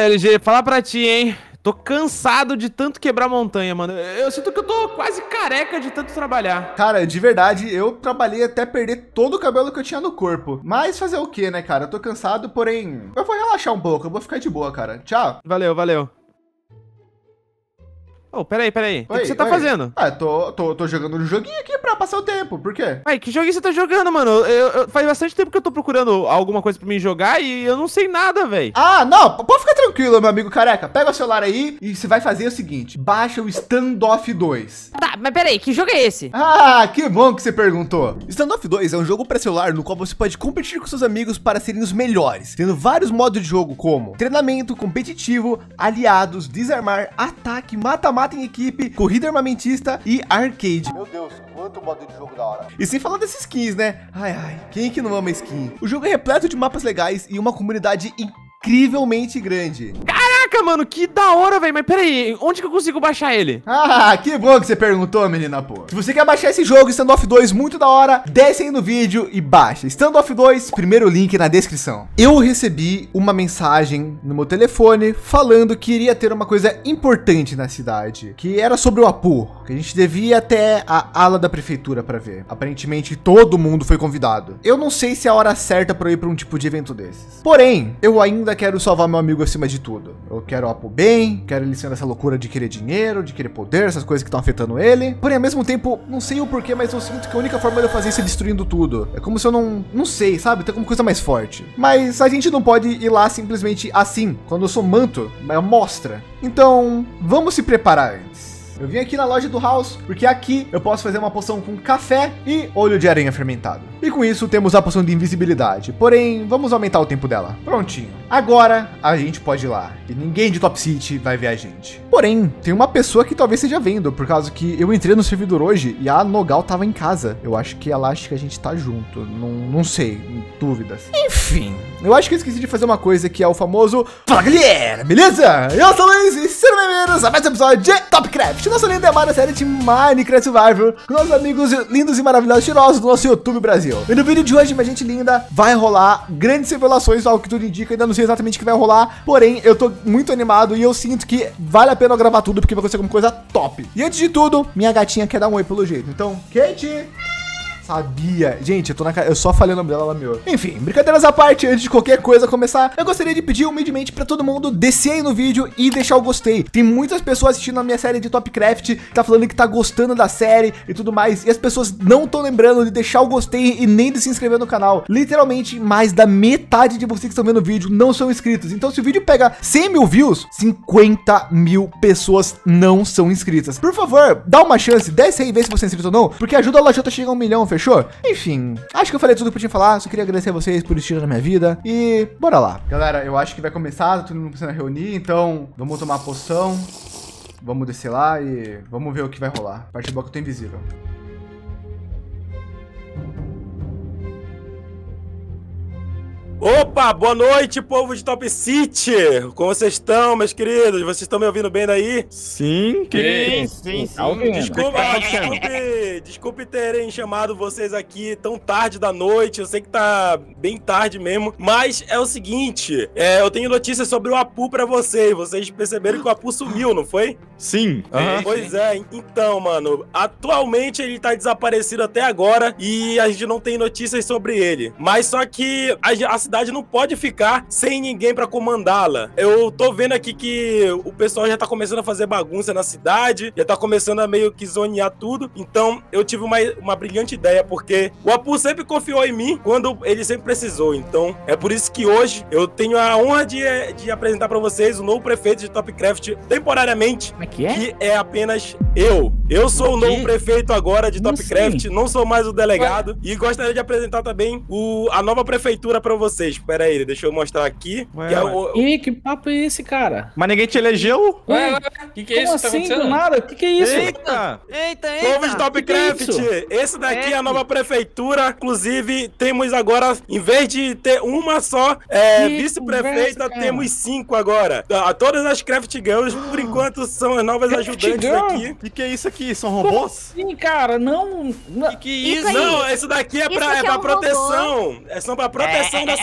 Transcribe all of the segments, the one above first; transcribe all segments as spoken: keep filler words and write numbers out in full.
L G, falar pra ti, hein? Tô cansado de tanto quebrar montanha, mano. Eu sinto que eu tô quase careca de tanto trabalhar. Cara, de verdade, eu trabalhei até perder todo o cabelo que eu tinha no corpo. Mas fazer o quê, né, cara? Eu tô cansado, porém, eu vou relaxar um pouco, eu vou ficar de boa, cara. Tchau. Valeu, valeu. Ô, oh, peraí, peraí. O que, que você tá oi. fazendo? Ah, tô, tô, tô jogando um joguinho aqui pra passar o tempo. Por quê? Ai, que joguinho você tá jogando, mano? Eu, eu, faz bastante tempo que eu tô procurando alguma coisa pra mim jogar e eu não sei nada, velho. Ah, não. Pode ficar tranquilo, meu amigo careca. Pega o celular aí e você vai fazer o seguinte. Baixa o Standoff dois. Tá, mas peraí, que jogo é esse? Ah, que bom que você perguntou. Standoff dois é um jogo para celular no qual você pode competir com seus amigos para serem os melhores, tendo vários modos de jogo como treinamento, competitivo, aliados, desarmar, ataque, mata-mata em equipe, corrida armamentista e arcade. Meu Deus, quanto modo de jogo da hora. E sem falar desses skins, né? Ai, ai, quem que não ama skin? O jogo é repleto de mapas legais e uma comunidade incrivelmente grande. Caraca, mano, que da hora, velho. Mas peraí, onde que eu consigo baixar ele? Ah, que bom que você perguntou, menina, pô. Se você quer baixar esse jogo, Standoff dois, muito da hora, desce aí no vídeo e baixa. Standoff dois, primeiro link na descrição. Eu recebi uma mensagem no meu telefone falando que iria ter uma coisa importante na cidade, que era sobre o Apu, que a gente devia ir até a ala da prefeitura para ver. Aparentemente, todo mundo foi convidado. Eu não sei se é a hora certa para ir para um tipo de evento desses. Porém, eu ainda quero salvar meu amigo acima de tudo. Eu quero o Apu bem, quero ele sendo essa loucura de querer dinheiro, de querer poder, essas coisas que estão afetando ele. Porém, ao mesmo tempo, não sei o porquê, mas eu sinto que a única forma de eu fazer isso é destruindo tudo. É como se eu não, não sei, sabe? Tem alguma coisa mais forte. Mas a gente não pode ir lá simplesmente assim. Quando eu sou manto, é mostra. Então, vamos se preparar antes. Eu vim aqui na loja do House, porque aqui eu posso fazer uma poção com café e olho de aranha fermentado. E com isso temos a poção de invisibilidade, porém vamos aumentar o tempo dela. Prontinho. Agora a gente pode ir lá e ninguém de Top City vai ver a gente. Porém, tem uma pessoa que talvez esteja vendo, por causa que eu entrei no servidor hoje e a Nogal tava em casa. Eu acho que ela acha que a gente tá junto, não, não sei, dúvidas. Enfim, eu acho que eu esqueci de fazer uma coisa que é o famoso Fala galera, beleza? Eu sou o Luiz e sejam bem-vindos a mais um episódio de Topcraft, nossa linda e amada série de Minecraft Survival, com nossos amigos lindos e maravilhosos cheirosos do nosso YouTube Brasil. E no vídeo de hoje, minha gente linda, vai rolar grandes revelações, ao que tudo indica, ainda não sei exatamente o que vai rolar, porém eu tô muito animado e eu sinto que vale a pena eu gravar tudo, porque vai acontecer alguma coisa top. E antes de tudo, minha gatinha quer dar um oi pelo jeito, então, Kate... Sabia. Gente, eu tô na cara. Eu só falei o nome dela, ela meu. Enfim, brincadeiras à parte, antes de qualquer coisa começar, eu gostaria de pedir humildemente pra todo mundo descer aí no vídeo e deixar o gostei. Tem muitas pessoas assistindo a minha série de Topcraft, tá falando que tá gostando da série e tudo mais. E as pessoas não estão lembrando de deixar o gostei e nem de se inscrever no canal. Literalmente, mais da metade de vocês que estão vendo o vídeo não são inscritos. Então, se o vídeo pega cem mil views, cinquenta mil pessoas não são inscritas. Por favor, dá uma chance, desce aí e vê se você é inscrito ou não, porque ajuda a Lajota a chegar a um milhão. Fechou? Enfim, acho que eu falei tudo que eu tinha que falar. Só queria agradecer a vocês por existirem na minha vida. E bora lá. Galera, eu acho que vai começar, todo mundo precisa reunir. Então, vamos tomar a poção. Vamos descer lá e vamos ver o que vai rolar. Parte boa que eu tô invisível. Opa, boa noite, povo de Top City! Como vocês estão, meus queridos? Vocês estão me ouvindo bem daí? Sim, sim, sim, sim. Desculpa, desculpe, desculpe terem chamado vocês aqui tão tarde da noite. Eu sei que tá bem tarde mesmo, mas é o seguinte, é, eu tenho notícias sobre o Apu pra vocês. Vocês perceberam que o Apu sumiu, não foi? Sim. Uhum. Pois é, então, mano, atualmente ele tá desaparecido até agora e a gente não tem notícias sobre ele. Mas só que a, a cidade não pode ficar sem ninguém pra comandá-la. Eu tô vendo aqui que o pessoal já tá começando a fazer bagunça na cidade, já tá começando a meio que zonear tudo. Então eu tive uma, uma brilhante ideia, porque o Apu sempre confiou em mim quando ele sempre precisou. Então é por isso que hoje eu tenho a honra de, de apresentar pra vocês o novo prefeito de Topcraft temporariamente. Como é que é? Que é apenas eu. Eu sou o novo prefeito agora de Topcraft, não sou mais o delegado. Ué? E gostaria de apresentar também o, a nova prefeitura pra vocês. Pera aí, deixa eu mostrar aqui. Ué, que é o... Ih, que papo é esse, cara? Mas ninguém te elegeu? Ué, ué, o que, que é Como isso que assim, tá do acontecendo? nada? O que, que é isso? Eita! Eita, eita! Povo de Topcraft, que que é esse daqui é. É. a nova prefeitura. Inclusive, temos agora, em vez de ter uma só é, vice-prefeita, temos cinco agora. A, todas as Craft Girls, por enquanto, são as novas Craft ajudantes Girl? aqui. O que, que é isso aqui? São Como robôs? Sim, cara, não... não. Que, que Isso isso? aí. Não, isso daqui é Isso pra, aqui é é pra um proteção. É só pra proteção É, da é,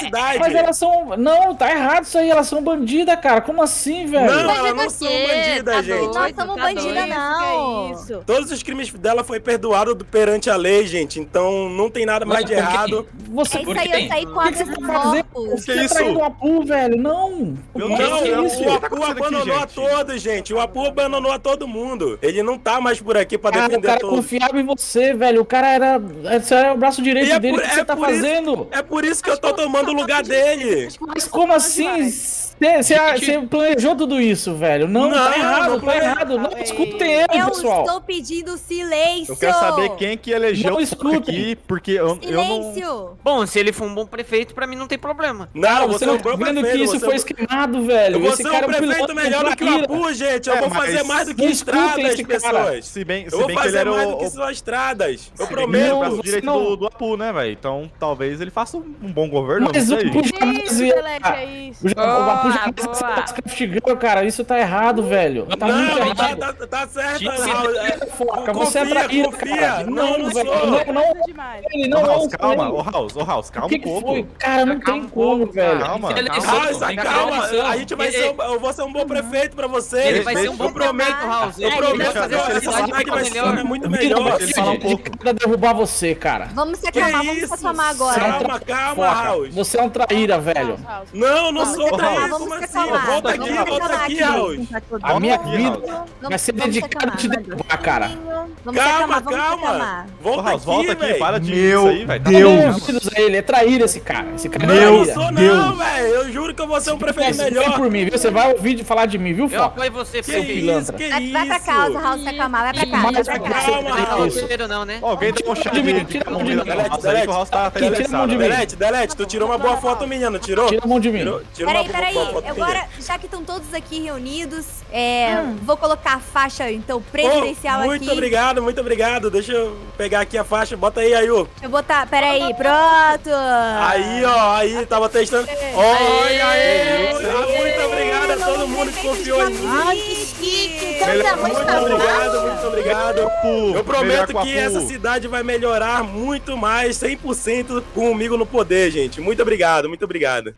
cidade. Mas elas são... Não, tá errado isso aí. Elas são bandidas, cara. Como assim, velho? Não, Bandida elas não o são quê? bandidas, Tá gente. doido, Nós somos tá bandida, doido. não. Que é isso? Todos os crimes dela foi perdoado do- perante a lei, gente. Então não tem nada mais Mas de por quê? errado. Você... É por isso aí, quê? eu saí com O que que você água tá dos fazendo? corpos. Você Que tá isso? traindo o Apu, velho. Não. Meu Não, Deus, que não, isso? que o tá Apu acontecendo aqui, abandonou a gente? todos, gente. O Apu abandonou a todo mundo. Ele não tá mais por aqui pra Cara, o defender cara todos. confiava em você, velho. O cara era... Você era o braço direito E é dele. por- O que é você tá por isso- fazendo? É por isso que eu tô tomando o lugar dele. Mas como assim? Você, você, você planejou tudo isso, velho? Não, Não, tá errado, não tá planejei. errado. Não escutem ele, Eu pessoal. estou pedindo silêncio. Eu quero saber quem que elegeu Não o escutem. aqui, porque eu, eu não... Silêncio. Bom, se ele for um bom prefeito, pra mim não tem problema. Não, Você você é não um tá bom vendo prefeito. que isso você foi é um- esquemado, velho? Você é um prefeito piloto melhor do que o traíra. Apu, gente. Eu É, vou mas fazer mais do que não escutem estradas, esse cara. pessoas. Se bem, se Eu vou bem que ele fazer era mais o, do que o, só estradas. Eu se bem que ele era o prometo. braço Não, direito não. do, do Apu, né, velho? Então talvez ele faça um, um bom governo, Mas não o sei. Apu Que jamais isso, ia... Delete, é isso? O Ja- o Apu Boa, jamais boa. ia se castigando, cara. Isso tá errado, velho. Tá muito Não, tá, errado. tá, tá certo, Tinha que Raul. É, Você, foca, você é confia, traíra, confia. cara. Não, não velho. sou. Não, não, Nada demais. ele Ô, não é House, um calma, crime. ô House, ô House, calma O que um que pouco. foi? Cara, não Calma tem um como, pouco, velho. Calma. Tem que ter Ah, eleição, essa tem que ter calma, eleição. a gente vai Ele- ser, um- eu vou ser um bom prefeito pra vocês. Ele vai ser um bom eu prometo, prefeito, House. eu Ele prometo vai que fazer essa a cidade cidade vai ser melhor. muito Vida, melhor. mas Ele de- fala um de pouco. cara derrubar você, cara. Vamos se Que acalmar, vamos se isso? acalmar agora. Calma, calma, Foca. Raul. Você é um traíra, velho. House, House. Não, não Vamos sou se acalmar, traíra, vamos como se assim? acalmar. Volta Vamos aqui, se volta acalmar aqui, Raul. A minha aqui, vida House. Vamos- vai ser vamos se dedicada a te acalmar. derrubar, cara. Vamos se Calma, acalmar, vamos se calma. acalmar. Ô, Volta House, volta aqui, aqui, para velho. de Meu isso aí, velho. Tá Deus. bom, Deus, ele é traíra esse cara. Esse cara é Não, Meu não traíra. sou Deus. não, velho. Eu juro que eu vou ser um prefeito Vem melhor. por mim, viu? Você vai ouvir de falar de mim, viu, Eu Foca? apoio você, Que prefeito. isso, pilantra. que Vai, isso? vai pra casa, Raul, se acalmar. Vai pra casa, vai Mais pra pra casa. você, Calma, Delete, Raul. isso. Primeiro não, né? Alguém dá um chá de mim, de tira a mão de comida mim. pro House aí, que o House tá Tira a mão interessado. de mim. Delete, Delete, tu tirou uma boa foto minha, não tirou? Tira a mão de mim. Tirou, tirou uma Peraí, peraí. boa foto minha. Agora, já que estão todos aqui reunidos, é, vou colocar a faixa, então, presidencial Oh, muito aqui. obrigado, muito obrigado. Deixa eu pegar aqui a faixa. Bota aí, Ayu. Deixa eu botar, peraí, pronto. Aí, ó, aí, tava testando. Olha aí! Muito obrigado a todo mundo que confiou em mim. Ai, que chique. Então, Melhor- tá muito Muito fácil. obrigado, muito obrigado. Apu, Eu melhor prometo com o que Apu. essa cidade vai melhorar muito mais, cem por cento comigo no poder, gente. Muito obrigado, muito obrigado.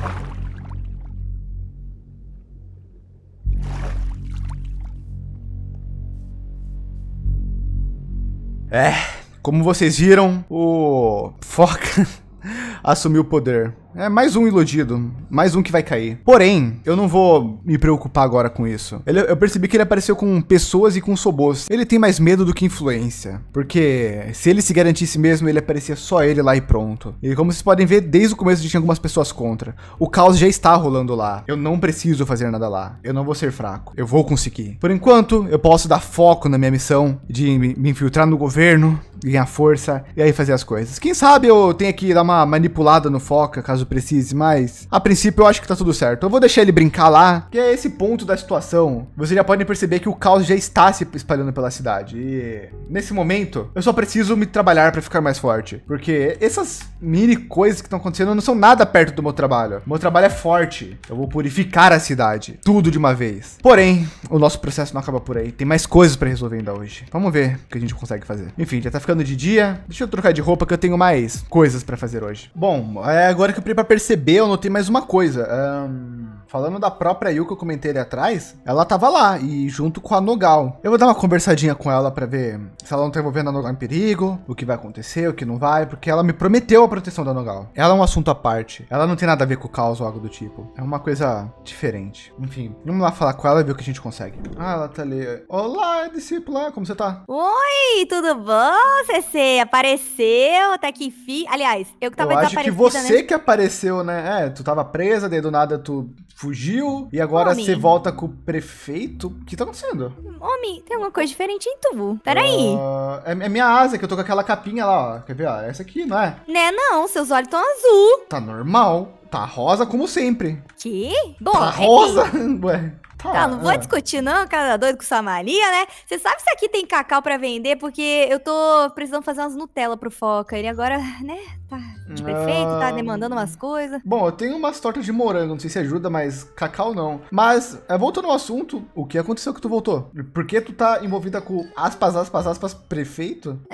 É, como vocês viram, o Foca assumiu o poder. É mais um iludido, mais um que vai cair. Porém, eu não vou me preocupar agora com isso. Ele- eu percebi que ele apareceu com pessoas e com sobôs. Ele tem mais medo do que influência. Porque se ele se garantisse mesmo, ele aparecia só ele lá e pronto. E como vocês podem ver, desde o começo a gente tinha algumas pessoas contra. O caos já está rolando lá. Eu não preciso fazer nada lá. Eu não vou ser fraco. Eu vou conseguir. Por enquanto, eu posso dar foco na minha missão de me me infiltrar no governo, ganhar força e aí fazer as coisas. Quem sabe eu tenho que dar uma manipulada no Foca, caso precise, mas a princípio eu acho que tá tudo certo. Eu vou deixar ele brincar lá, que é esse ponto da situação. Vocês já podem perceber que o caos já está se espalhando pela cidade. E nesse momento, eu só preciso me trabalhar pra ficar mais forte. Porque essas mini coisas que estão acontecendo não são nada perto do meu trabalho. O meu trabalho é forte. Eu vou purificar a cidade. Tudo de uma vez. Porém, o nosso processo não acaba por aí. Tem mais coisas pra resolver ainda hoje. Vamos ver o que a gente consegue fazer. Enfim, já tá ficando de dia. Deixa eu trocar de roupa que eu tenho mais coisas pra fazer hoje. Bom, é agora que eu parei pra perceber, eu notei mais uma coisa. Ahn, falando da própria Yu que eu comentei ali atrás, ela tava lá e junto com a Nogal. Eu vou dar uma conversadinha com ela pra ver se ela não tá envolvendo a Nogal em perigo, o que vai acontecer, o que não vai, porque ela me prometeu a proteção da Nogal. Ela é um assunto à parte. Ela não tem nada a ver com o caos ou algo do tipo. É uma coisa diferente. Enfim, vamos lá falar com ela e ver o que a gente consegue. Ah, ela tá ali. Olá, discípula, como você tá? Oi, tudo bom? Você apareceu, tá aqui, fi. Aliás, eu que tava Eu acho que desaparecida, você né? que apareceu, né? É, tu tava presa, daí do nada tu fugiu e agora Homem. você volta com o prefeito. O que tá acontecendo? Homem, tem alguma coisa diferente em tu. Peraí. Ah, é, é minha asa, que eu tô com aquela capinha lá, ó. Quer ver? Ó, essa aqui, não é? Né, não, seus olhos estão azul. Tá normal. Tá rosa como sempre. Que? Bom, Tá enfim. rosa? Ué. Tá, não vou é. discutir não, cara doido com sua mania, né? Você sabe se aqui tem cacau pra vender? Porque eu tô precisando fazer umas Nutella pro Foca. Ele agora, né, tá de prefeito, tá Ah. demandando umas coisas. Bom, eu tenho umas tortas de morango, não sei se ajuda, mas cacau não. Mas, é, voltando ao assunto, o que aconteceu que tu voltou? Por que tu tá envolvida com aspas, aspas, aspas, prefeito?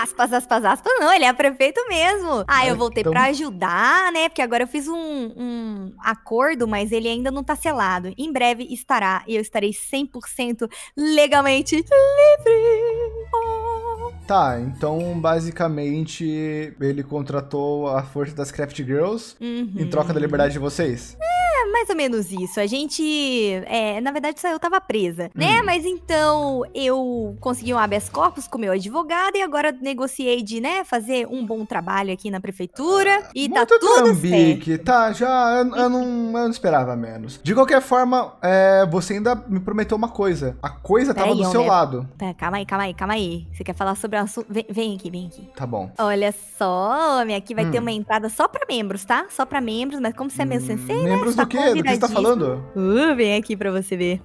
aspas, aspas, aspas, não, ele é prefeito mesmo. Ah, eu voltei então... pra ajudar, né, porque agora eu fiz um, um acordo, mas ele ainda não tá selado. Em breve estará, e eu estarei cem por cento legalmente livre. Oh. Tá, então basicamente ele contratou a força das Craft Girls Uhum. em troca da liberdade de vocês? É mais ou menos isso. A gente, é, na verdade, só eu tava presa, né? Mas então eu consegui um habeas corpus com meu advogado e agora negociei de, né, fazer um bom trabalho aqui na prefeitura e tá Muito tudo trambique, certo. tá, já, eu, eu, não, eu não esperava menos. De qualquer forma, é, você ainda me prometeu uma coisa. A coisa tava Peraí, do seu homem. lado. Pera, calma aí, calma aí, calma aí. Você quer falar sobre o assunto? Vem, vem aqui, vem aqui. Tá bom. Olha só, homem, aqui vai Hum. ter uma entrada só pra membros, tá? Só pra membros, mas como você é meu sensei, né? Membros Tá do quê? Do que você tá convidadíssimo. falando? Uh, vem aqui pra você ver.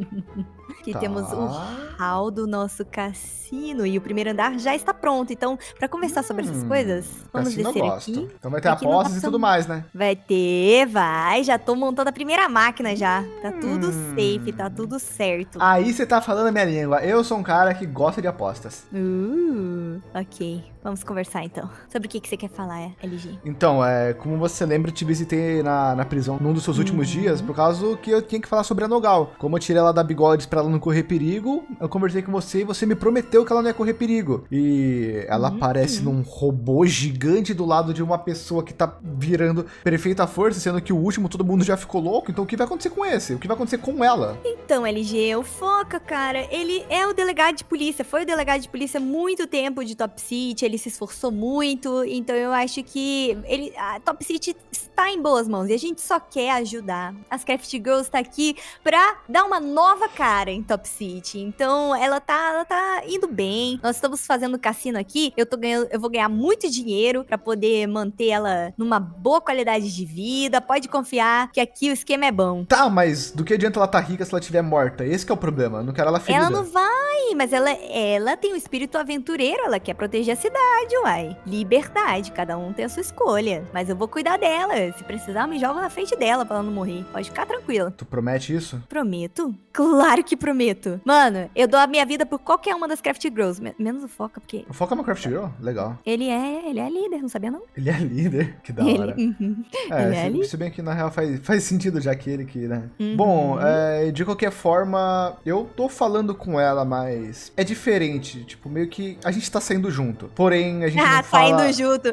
Aqui Tá. temos o hall do nosso cassino e o primeiro andar já está pronto. Então, pra conversar sobre essas Hum, coisas, vamos Cassino eu descer gosto. aqui. Então vai ter Aqui não apostas tá e tudo tão- mais, né? Vai ter, vai. Já tô montando a primeira máquina já. Tá tudo Hum. safe, tá tudo certo. Aí você tá falando a minha língua. Eu sou um cara que gosta de apostas. Uh, ok. Vamos conversar então. Sobre o que, que você quer falar, L G? Então, é, como você lembra, eu te visitei na, na prisão num dos seus últimos Uhum. dias, por causa que eu tinha que falar sobre a Nogal. Como eu tirei ela da bigodes pra ela não correr perigo, eu conversei com você e você me prometeu que ela não ia correr perigo. E ela Uhum. aparece num robô gigante do lado de uma pessoa que tá virando perfeita força, sendo que o último todo mundo já ficou louco. Então o que vai acontecer com esse? O que vai acontecer com ela? Então, L G, o Foca, cara, ele é o delegado de polícia. Foi o delegado de polícia há muito tempo de Top City. Ele se esforçou muito. Então eu acho que ele, a Top City está em boas mãos. E a gente só quer ajudar. As Craft Girls tá aqui pra dar uma nova cara em Top City. Então ela tá, ela tá indo bem. Nós estamos fazendo cassino aqui. Eu tô ganhando, eu vou ganhar muito dinheiro pra poder manter ela numa boa qualidade de vida. Pode confiar que aqui o esquema é bom. Tá, mas do que adianta ela tá rica se ela estiver morta? Esse que é o problema. Eu não quero ela ferida. Ela não vai, mas ela, ela tem um espírito aventureiro, ela quer proteger a cidade, uai. Liberdade, cada um tem a sua escolha. Mas eu vou cuidar dela. Se precisar, eu me jogo na frente dela pra ela não morrer. Pode ficar tranquila. Tu promete isso? Prometo? Claro que prometo. Mano, eu dou a minha vida por qualquer uma das Craft Girls, me- menos o Foca, porque O Foca é uma Craft Girl? Legal. ele é, ele é líder, não sabia não? Ele é líder. Que da Ele- hora. Uhum. É, Ele é se, líder. se bem que na real faz, faz sentido já que ele que, né? Uhum. Bom, é, de qualquer forma, eu tô falando com ela, mas é diferente. Tipo, meio que a gente tá saindo junto. Porém, a gente Ah, não fala... saindo junto.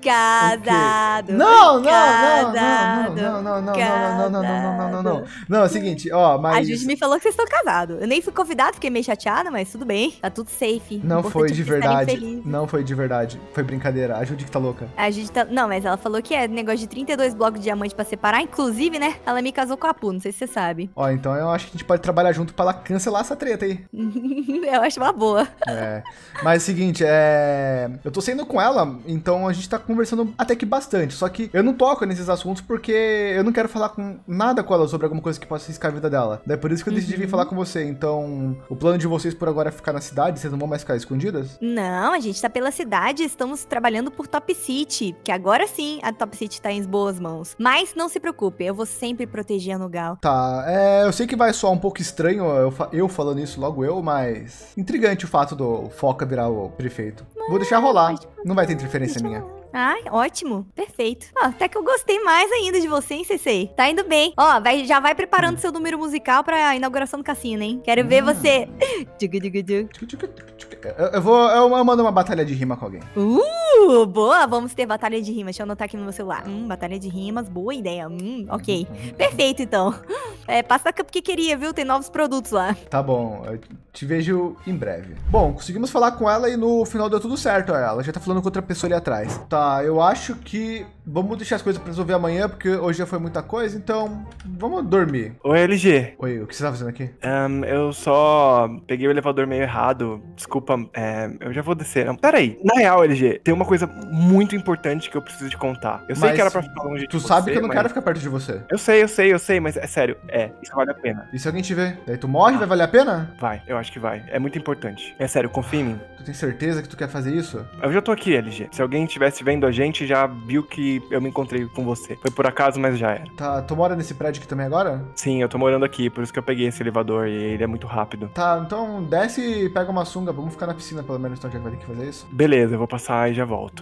Casado. Não, não, não, não, Casado. não, não, não, não, não, não, não, não, não, não, não, não. Casado. Não, é o seguinte, ó, A mas... Judy me falou que vocês estão casados. Eu nem fui convidado, fiquei meio chateada, mas tudo bem. Tá tudo safe. Não O foi importante de é que estarem verdade. felizes. Não foi de verdade. Foi brincadeira. A Judy que tá louca. A Judy tá... Não, mas ela falou que é negócio de trinta e dois blocos de diamante pra separar. Inclusive, né, ela me casou com a Pu, não sei se você sabe. Ó, então eu acho que a gente pode trabalhar junto pra ela cancelar essa treta aí. Eu acho uma boa. É. Mas é o seguinte, é. Eu tô saindo com ela, então a gente tá conversando até que bastante. Só que eu não toco nesses assuntos porque eu não quero falar com nada com ela sobre alguma coisa que possa riscar a vida dela. Daí por isso que eu decidi vir falar com você. Então, o plano de vocês por agora é ficar na cidade, vocês não vão mais ficar escondidas? Não, a gente tá pela cidade, estamos trabalhando por Top City, que agora sim a Top City tá em boas mãos. Mas não se preocupe, eu vou sempre proteger a Nogal. Tá, é, eu sei que vai soar um pouco estranho eu, fa- eu falando isso, logo eu, mas intrigante o fato do Foca virar o prefeito. Vou deixar rolar, não vai ter interferência minha. Ai, ótimo, perfeito. Ó, até que eu gostei mais ainda de você, hein, Sensei? Tá indo bem. Ó, vai, já vai preparando seu número musical pra inauguração do cassino, hein? Quero ver você. Tchugu, tchugu, tchugu. Eu, eu vou, eu, eu mando uma batalha de rima com alguém. Uh, boa, vamos ter batalha de rimas. Deixa eu anotar aqui no meu celular. Hum, batalha de rimas, boa ideia. Hum, ok. Perfeito, então. É, passa a que queria, viu? Tem novos produtos lá. Tá bom, eu te vejo em breve. Bom, conseguimos falar com ela e no final deu tudo certo. Ó, ela já tá falando com outra pessoa ali atrás. Tá, eu acho que vamos deixar as coisas pra resolver amanhã, porque hoje já foi muita coisa, então vamos dormir. Oi, L G. Oi, o que você tá fazendo aqui? Ahn, eu só peguei o elevador meio errado. Desculpa, é, eu já vou descer. Não, pera aí. Na real, L G, tem uma coisa muito importante que eu preciso te contar. Eu sei Mas que era pra ficar longe de Tu você, sabe que eu não mas- quero ficar perto de você. Eu sei, eu sei, eu sei, mas é sério. É, isso vale a pena. E se alguém te ver? Daí tu morre, vai valer a pena? Vai, eu acho que vai. É muito importante. É sério, confia em mim. Tu tem certeza que tu quer fazer isso? Eu já tô aqui, L G. Se alguém estivesse vendo a gente, já viu que que eu me encontrei com você. Foi por acaso, mas já era. Tá, tu mora nesse prédio aqui também agora? Sim, eu tô morando aqui, por isso que eu peguei esse elevador e ele é muito rápido. Tá, então desce e pega uma sunga, vamos ficar na piscina pelo menos, então já vai ter que fazer isso. Beleza, eu vou passar e já volto.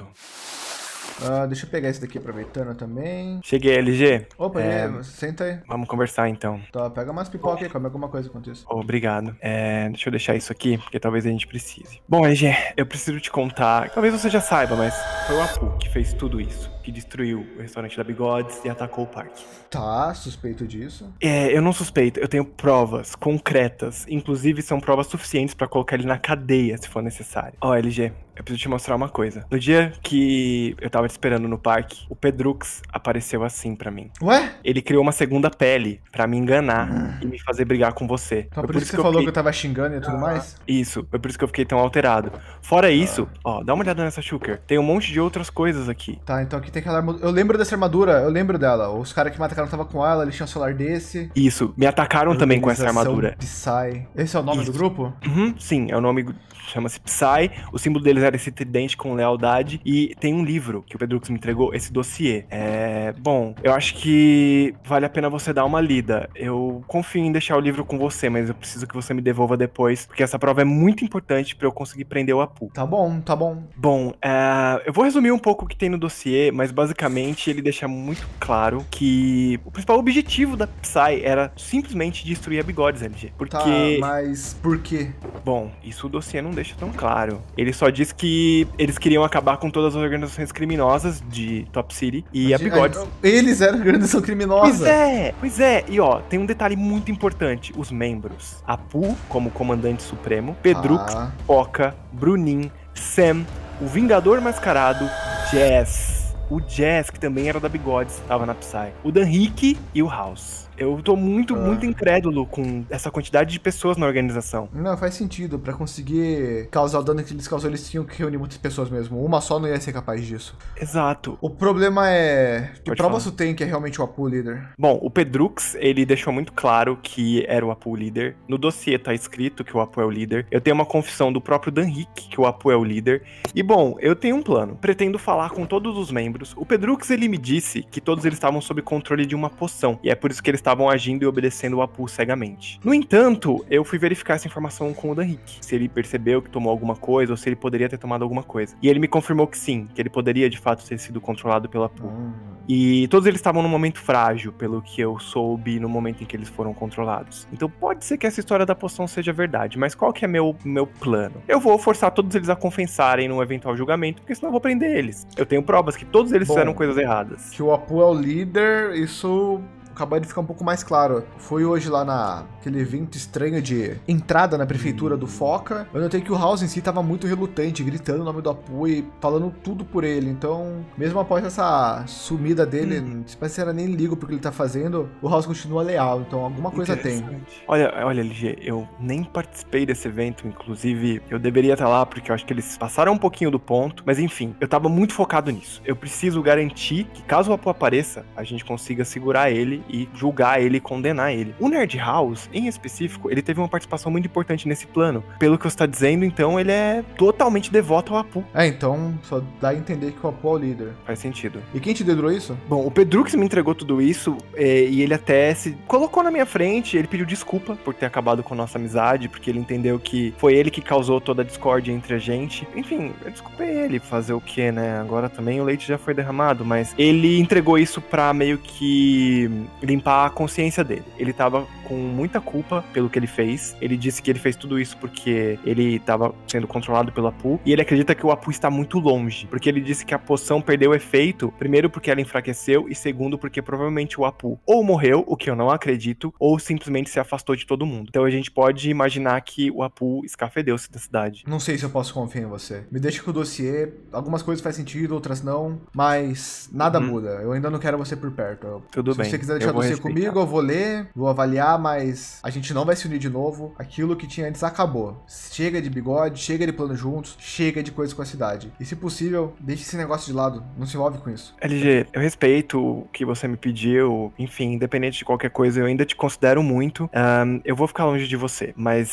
Uh, deixa eu pegar esse daqui aproveitando também. Cheguei, L G. Opa, É. é... senta aí. Vamos conversar então. Tá, pega umas pipoca aí, come alguma coisa enquanto isso. Obrigado. É, deixa eu deixar isso aqui, porque talvez a gente precise. Bom, L G, eu preciso te contar. Talvez você já saiba, mas foi o Apu que fez tudo isso. Que destruiu o restaurante da Bigodes e atacou o parque. Tá, suspeito disso. É, eu não suspeito, eu tenho provas concretas. Inclusive, são provas suficientes pra colocar ele na cadeia, se for necessário. Ó, L G, eu preciso te mostrar uma coisa. No dia que eu tava te esperando no parque, o Pedrux apareceu assim pra mim. Ué? Ele criou uma segunda pele pra me enganar Hum. e me fazer brigar com você. Então Foi por isso que você eu falou que fiquei- eu tava xingando e tudo mais? Isso, foi por isso que eu fiquei tão alterado. Fora isso, ó, dá uma olhada nessa Shulker. Tem um monte de outras coisas aqui. Tá, então aqui tem aquela armadura. Eu lembro dessa armadura, eu lembro dela. Os caras que me atacaram tava com ela, eles tinham um celular desse. Isso, me atacaram também com essa Organização armadura. Psy. Esse é o nome Isso. do grupo? Uhum, sim, é o nome, chama-se Psy, o símbolo deles era esse tridente com lealdade, e tem um livro que o Pedrux me entregou, esse dossiê. É, bom, eu acho que vale a pena você dar uma lida. Eu confio em deixar o livro com você, mas eu preciso que você me devolva depois, porque essa prova é muito importante pra eu conseguir prender o Apu. Tá bom, tá bom. Bom, é, eu vou resumir um pouco o que tem no dossiê, mas basicamente ele deixa muito claro que o principal objetivo da Psy era simplesmente destruir a Bigodes, L G. Porque... Tá, mas por quê? Bom, isso o dossiê não deixa tão claro. Ele só diz que eles queriam acabar com todas as organizações criminosas de Top City e a Bigodes. Ah, Eles eram organização criminosa. Pois é, pois é. E ó, tem um detalhe muito importante. Os membros. Apu, como comandante supremo. Pedrux, Ah. Poca, Brunin, Sam, o Vingador Mascarado, Jazz. O Jazz, que também era da Bigodes, tava na Psy. O Danrique e o House. Eu tô muito, Ah. muito incrédulo com essa quantidade de pessoas na organização. Não, faz sentido. Pra conseguir causar o dano que eles causou, eles tinham que reunir muitas pessoas mesmo. Uma só não ia ser capaz disso. Exato. O problema é... Que Pode provas falar. tu tem que é realmente o Apu líder? Bom, o Pedrux, ele deixou muito claro que era o Apu líder. No dossiê tá escrito que o Apu é o líder. Eu tenho uma confissão do próprio Danrique que o Apu é o líder. E bom, eu tenho um plano. Pretendo falar com todos os membros. O Pedrux, ele me disse que todos eles estavam sob controle de uma poção. E é por isso que eles estavam agindo e obedecendo o Apu cegamente. No entanto, eu fui verificar essa informação com o Danrique. Se ele percebeu que tomou alguma coisa ou se ele poderia ter tomado alguma coisa. E ele me confirmou que sim, que ele poderia de fato ter sido controlado pelo Apu. Hum. E todos eles estavam num momento frágil, pelo que eu soube no momento em que eles foram controlados. Então pode ser que essa história da poção seja verdade, mas qual que é meu, meu plano? Eu vou forçar todos eles a confessarem num eventual julgamento, porque senão eu vou prender eles. Eu tenho provas que todos eles Bom, fizeram coisas erradas. Que o Apu é o líder, isso... acabou de ficar um pouco mais claro. Foi hoje lá na aquele evento estranho de entrada na prefeitura do Foca. Eu notei que o House em si tava muito relutante, gritando o nome do Apu e falando tudo por ele. Então, mesmo após essa sumida dele, Hum. se parece que era nem ligo porque ele tá fazendo, o House continua leal. Então, alguma coisa tem. Interessante. Olha, olha, L G, eu nem participei desse evento, inclusive eu deveria estar lá porque eu acho que eles passaram um pouquinho do ponto, mas enfim, eu tava muito focado nisso. Eu preciso garantir que caso o Apu apareça, a gente consiga segurar ele e julgar ele e condenar ele. O Nerd House, em específico, ele teve uma participação muito importante nesse plano. Pelo que você está dizendo, então, ele é totalmente devoto ao Apu. É, então só dá a entender que o Apu é o líder. Faz sentido. E quem te dedurou isso? Bom, o Pedrux me entregou tudo isso é, e ele até se colocou na minha frente, ele pediu desculpa por ter acabado com a nossa amizade, porque ele entendeu que foi ele que causou toda a discórdia entre a gente. Enfim, eu desculpei ele, fazer o quê, né? Agora também o leite já foi derramado, mas ele entregou isso pra meio que limpar a consciência dele. Ele tava com muita culpa pelo que ele fez. Ele disse que ele fez tudo isso porque ele tava sendo controlado pelo Apu. E ele acredita que o Apu está muito longe. Porque ele disse que a poção perdeu efeito. Primeiro porque ela enfraqueceu. E segundo porque provavelmente o Apu ou morreu, o que eu não acredito, ou simplesmente se afastou de todo mundo. Então a gente pode imaginar que o Apu escafedeu-se da cidade. Não sei se eu posso confiar em você. Me deixa com o dossiê. Algumas coisas fazem sentido, outras não. Mas nada Uhum. muda. Eu ainda não quero você por perto. Eu- Tudo se bem. você quiser eu deixar o vou dossiê respeitar. comigo, eu vou ler, vou avaliar, mas a gente não vai se unir de novo. Aquilo que tinha antes acabou. Chega de bigode, chega de plano juntos, chega de coisa com a cidade. E se possível, deixe esse negócio de lado. Não se envolve com isso. L G, eu respeito o que você me pediu, enfim, independente de qualquer coisa, eu ainda te considero muito. Ahn, eu vou ficar longe de você, mas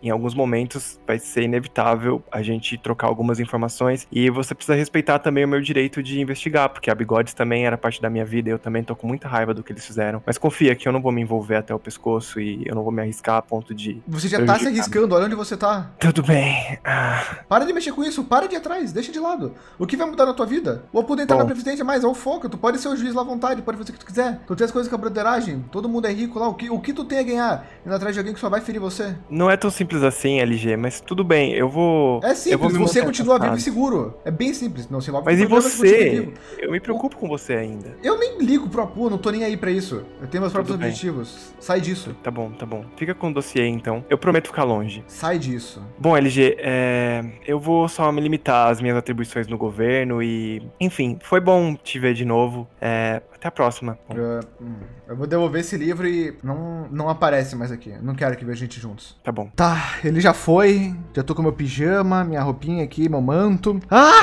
em alguns momentos vai ser inevitável a gente trocar algumas informações e você precisa respeitar também o meu direito de investigar, porque a Bigodes também era parte da minha vida e eu também tô com muita raiva do que eles fizeram. Mas confia que eu não vou me envolver até o pescoço e eu não vou me arriscar a ponto de... Você já tá se arriscando, olha onde você tá. Tudo bem. Ah. Para de mexer com isso, para de ir atrás, deixa de lado. O que vai mudar na tua vida? Ou poder entrar Bom. na presidência mais, ou foca, tu pode ser o juiz lá à vontade, pode fazer o que tu quiser. Tu tem as coisas com a broderagem, todo mundo é rico lá, o que, o que tu tem a ganhar? Indo atrás de alguém que só vai ferir você? Não é tão simples assim, L G, mas tudo bem, eu vou... É eu simples, vou me você manter continua vivo e afastado. seguro. É bem simples, não se envolve Mas com e problemas que você você? vivo. Eu me preocupo com você ainda. Eu nem ligo pro Apu, não tô nem aí pra isso. Eu tenho meus próprios Tudo bem. objetivos. Sai disso. Tá bom, tá bom. Fica com o dossiê então. Eu prometo ficar longe. Sai disso. Bom, L G, é... eu vou só me limitar às minhas atribuições no governo e... Enfim, foi bom te ver de novo. É... Até a próxima. Bom, Eu, hum, eu vou devolver esse livro e não, não aparece mais aqui. Eu não quero que veja a gente juntos. tá bom. Tá, ele já foi. Já tô com meu pijama, minha roupinha aqui, meu manto.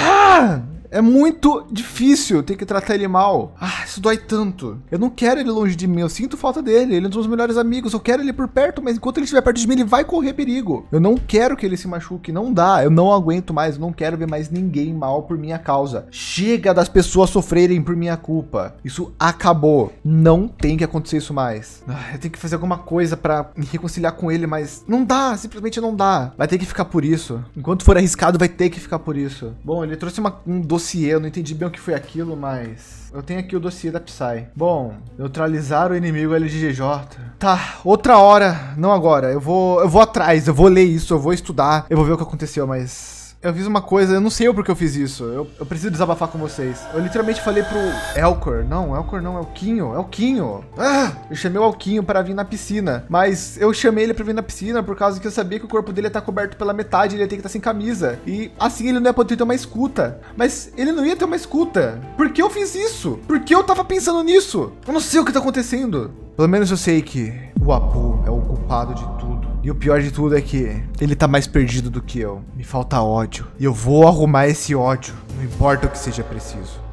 Ah! É muito difícil ter que tratar ele mal. Ah, isso dói tanto. Eu não quero ele longe de mim, eu sinto falta dele. Ele é um dos meus melhores amigos, eu quero ele por perto, mas enquanto ele estiver perto de mim, ele vai correr perigo. Eu não quero que ele se machuque, não dá. Eu não aguento mais, eu não quero ver mais ninguém mal por minha causa. Chega das pessoas sofrerem por minha culpa. Isso acabou. Não tem que acontecer isso mais. Ah, eu tenho que fazer alguma coisa pra me reconciliar com ele, mas não dá, simplesmente não dá. Vai ter que ficar por isso. Enquanto for arriscado, vai ter que ficar por isso. Bom, ele trouxe uma, um dossiê, eu não entendi bem o que foi aquilo, mas... eu tenho aqui o dossiê da Psy. Bom, neutralizar o inimigo L G J. Tá, outra hora, não agora. Eu vou, eu vou atrás, eu vou ler isso, eu vou estudar, eu vou ver o que aconteceu, mas... eu fiz uma coisa, eu não sei o porquê eu fiz isso. Eu, eu preciso desabafar com vocês. Eu literalmente falei pro Elcor. Não, Elcor não, é o Quinho. É o Quinho. Ah, eu chamei o Alquinho para vir na piscina. Mas eu chamei ele para vir na piscina por causa que eu sabia que o corpo dele ia estar coberto pela metade. Ele ia ter que estar sem camisa. E assim ele não ia poder ter uma escuta. Mas ele não ia ter uma escuta. Por que eu fiz isso? Por que eu tava pensando nisso? Eu não sei o que tá acontecendo. Pelo menos eu sei que o Apu é o culpado de tudo. E o pior de tudo é que ele tá mais perdido do que eu. Me falta ódio. E eu vou arrumar esse ódio. Não importa o que seja preciso.